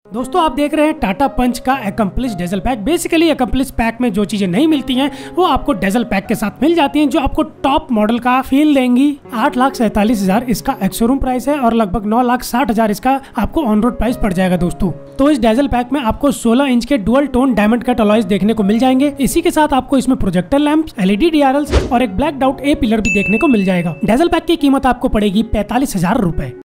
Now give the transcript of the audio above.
दोस्तों आप देख रहे हैं टाटा पंच का accomplish dazzle pack. Basically accomplish pack में जो चीजें नहीं मिलती हैं वो आपको डेजल पैक के साथ मिल जाती हैं, जो आपको टॉप मॉडल का फील देंगी। 8,47,000 इसका एक्स-शोरूम प्राइस है और लगभग 9,60,000 इसका आपको ऑन रोड प्राइस पड़ जाएगा दोस्तों। तो इस डेजल पैक में आपको 16 इंच के dual tone diamond cut alloys देखने को मिल जाएंगे। इसी के साथ आपको इसमें प्रोजेक्टर लैंप्स, एलईडी डीआरएल्स और एक ब्लैक आउट ए पिलर भी देखने को मिल जाएगा। डेजल पैक की कीमत आपको पड़ेगी 45,000 रुपए।